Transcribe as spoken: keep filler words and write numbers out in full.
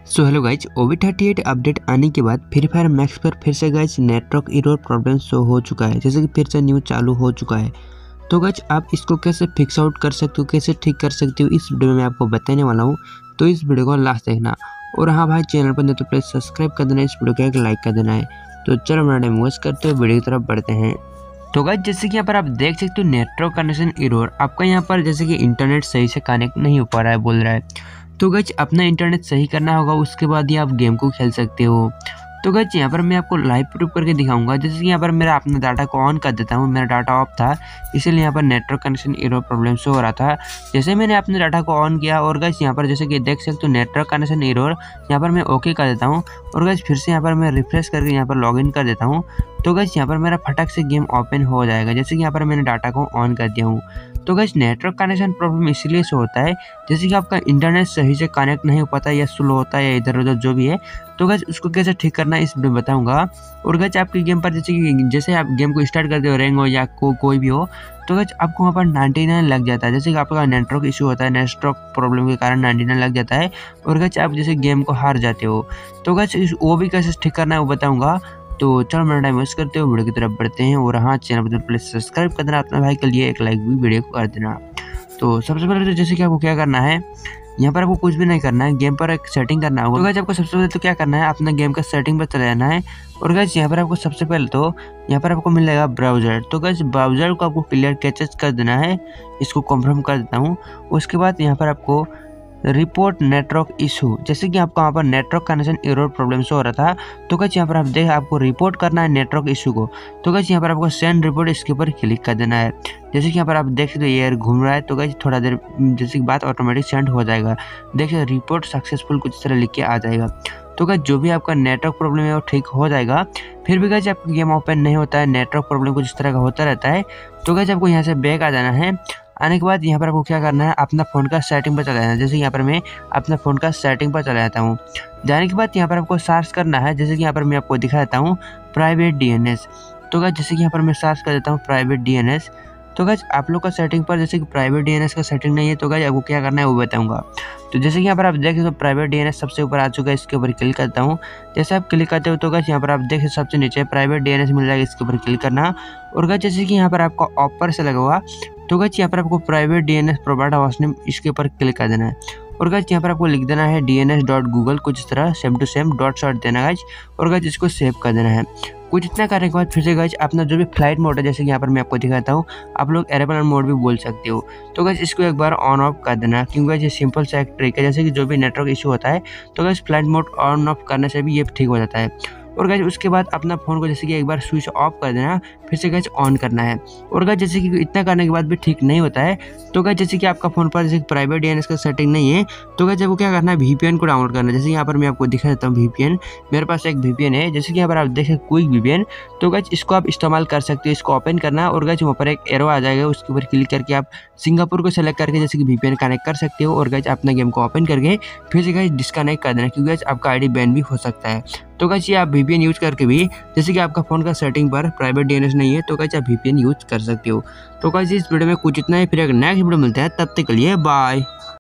सो hello guys, O B thirty eight update आने के बाद फ्री फायर मैक्स पर फिर से guys network error problem show हो चुका है, जैसे कि फिर से न्यू चालू हो चुका है। तो गाइज आप इसको कैसे फिक्स आउट कर सकते हो, कैसे ठीक कर सकते हो, इस वीडियो में मैं आपको बताने वाला हूँ। तो इस वीडियो को लास्ट देखना। और हाँ भाई, चैनल पर नहीं तो प्लीज सब्सक्राइब कर देना, इस वीडियो को एक लाइक कर देना है। तो चलो मेरा टाइम वेस्ट करते हुए वीडियो की तरफ बढ़ते हैं। तो गाइज जैसे कि यहाँ पर आप देख सकते हो नेटवर्क कनेक्शन एरर, आपका यहाँ पर जैसे कि इंटरनेट सही से कनेक्ट नहीं हो पा रहा है बोल रहा है। तो गाइज अपना इंटरनेट सही करना होगा, उसके बाद ही आप गेम को खेल सकते हो। तो गाइज यहाँ पर मैं आपको लाइव प्रूफ करके दिखाऊंगा। जैसे कि यहाँ पर मेरा अपना डाटा को ऑन कर देता हूँ, मेरा डाटा ऑफ था इसीलिए यहाँ पर network connection error problem show हो रहा था। जैसे मैंने अपने डाटा को ऑन किया और गाइज यहाँ पर जैसे कि देख सकते हो नेटवर्क कनेक्शन एरर, यहाँ पर मैं ओके कर देता हूँ। और गाइज फिर से यहाँ पर मैं रिफ्रेश करके यहाँ पर लॉग इन कर देता हूँ। तो गाइज यहाँ पर मेरा फटाक से गेम ओपन हो जाएगा, जैसे कि यहाँ पर मैंने डाटा को ऑन कर दिया हूँ। तो गाइज नेटवर्क कनेक्शन प्रॉब्लम इसलिए से होता है जैसे कि आपका इंटरनेट सही से कनेक्ट नहीं हो पाता या स्लो होता है या इधर उधर जो भी है। तो गाइज उसको कैसे ठीक करना है इस वीडियो में बताऊंगा। और गाइज आपकी गेम पर जैसे कि जैसे आप गेम को स्टार्ट करते हो, रैंक हो या को, कोई भी हो, तो गाइज आपको वहाँ पर नाइन्टी नाइन लग जाता है। जैसे कि आपका नेटवर्क इशू होता है, नेटवर्क प्रॉब्लम के कारण नाइन्टी नाइन लग जाता है और गाइज आप जैसे गेम को हार जाते हो। तो गाइज वो भी कैसे ठीक करना है वो बताऊँगा। तो चलो मेरा टाइम वेस्ट करते हो, वीडियो की तरफ बढ़ते हैं। और हाँ, चैनल पर प्लीज सब्सक्राइब कर देना, अपने भाई के लिए एक लाइक भी वीडियो को कर देना। तो सबसे पहले तो जैसे कि आपको क्या करना है, यहाँ पर आपको कुछ भी नहीं करना है, गेम पर एक सेटिंग करना होगा। तो गाइस आपको सबसे पहले तो क्या करना है, अपना गेम का सेटिंग पर चले जाना है। और गाइस यहाँ पर आपको सबसे पहले तो यहाँ पर आपको मिलेगा ब्राउजर। तो गाइस ब्राउजर को आपको क्लियर कैचेस कर देना है, इसको कंफर्म कर देता हूँ। उसके बाद यहाँ पर आपको रिपोर्ट नेटवर्क इशू, जैसे कि आपको वहाँ पर नेटवर्क कनेक्शन एरर प्रॉब्लम से हो रहा था। तो गाइस यहाँ पर आप देख आपको रिपोर्ट करना है नेटवर्क इशू को। तो गाइस यहाँ पर आपको सेंड रिपोर्ट, इसके ऊपर क्लिक कर देना है। जैसे कि यहाँ पर आप देख सकते हो एयर घूम रहा है। तो गाइस थोड़ा देर जैसे कि बात ऑटोमेटिक सेंड हो जाएगा, देखिए रिपोर्ट सक्सेसफुल कुछ तरह लिख के आ जाएगा। तो गाइस जो भी आपका नेटवर्क प्रॉब्लम है वो ठीक हो जाएगा। फिर भी गाइस आपका गेम ओपन नहीं होता है, नेटवर्क प्रॉब्लम कुछ इस तरह का होता रहता है। तो गाइस आपको यहाँ से बैक आ जाना है। आने के बाद यहाँ पर आपको क्या करना है, अपना फ़ोन का सेटिंग पर चला जाना है। जैसे यहाँ पर मैं अपना फ़ोन का सेटिंग पर चला जाता हूँ। जाने के बाद यहाँ पर आपको सर्च करना है, जैसे कि यहाँ पर मैं आपको दिखा देता हूँ प्राइवेट डी एन एस। तो गाइस जैसे कि यहाँ पर मैं सर्च कर देता हूँ प्राइवेट डी एन एस। तो गाइस आप लोग का सेटिंग पर जैसे कि प्राइवेट डी एन एस का सेटिंग नहीं है, तो गाइस आपको क्या करना है वो बताऊंगा। तो जैसे कि यहाँ पर आप देखें तो प्राइवेट डी एन एस सबसे ऊपर आ चुका है, इसके ऊपर क्लिक करता हूँ। जैसे आप क्लिक करते हो तो गाइस यहाँ पर आप देखें सबसे नीचे प्राइवेट डी एन एस मिल जाएगा, इसके ऊपर क्लिक करना। और गाइस जैसे कि यहाँ पर आपका ऑफर से लगा हुआ, तो गाइस यहाँ पर आपको private D N S provider host name, इसके ऊपर क्लिक कर देना है। और गाइस यहाँ पर आपको लिख देना है D N S dot Google, कुछ इस तरह same to same dot shot देना गाइस। और गाइस इसको सेव कर देना है। कुछ इतना करने के बाद फिर से गाइस अपना जो भी फ्लाइट मोड है, जैसे कि यहाँ पर मैं आपको दिखाता हूँ, आप लोग एरोप्लेन मोड भी बोल सकते हो। तो गाइस इसको एक बार ऑन ऑफ कर देना, क्योंकि ये सिंपल सा एक ट्रिक है। जैसे कि जो भी नेटवर्क इशू होता है तो guys flight mode on off करने से भी ये ठीक हो जाता है। और गाइस उसके बाद अपना फ़ोन को जैसे कि एक बार स्विच ऑफ कर देना, फिर से गाइस ऑन करना है। और गाइस जैसे कि इतना करने के बाद भी ठीक नहीं होता है, तो गाइस जैसे कि आपका फ़ोन पर जैसे प्राइवेट डी एन एस का सेटिंग नहीं है, तो गाइस आपको क्या करना है, वी पी एन को डाउनलोड करना है। जैसे यहाँ पर मैं आपको दिखा देता हूँ वी पी एन, मेरे पास एक वी पी एन है, जैसे कि यहाँ पर आप देखें क्विक वी पी एन। तो गाइस इसको आप इस्तेमाल कर सकते हो, इसको ओपन करना। और गाइस वहाँ पर एक एरो आ जाएगा, उसके ऊपर क्लिक करके आप सिंगापुर को सेलेक्ट करके जैसे कि वी पी एन कनेक्ट कर सकते हो। और गाइस अपना गेम को ओपन करके फिर से गाइस डिस्कनेक्ट कर देना, क्योंकि गाइस आपका आई डी बैन भी हो सकता है। तो गाइस ये आप वी पी एन यूज करके भी, जैसे कि आपका फ़ोन का सेटिंग पर प्राइवेट डी एन एस नहीं है, तो गाइस आप वी पी एन यूज कर सकते हो। तो गाइस इस वीडियो में कुछ इतना ही, फिर एक नेक्स्ट वीडियो मिलता है, तब तक के लिए बाय।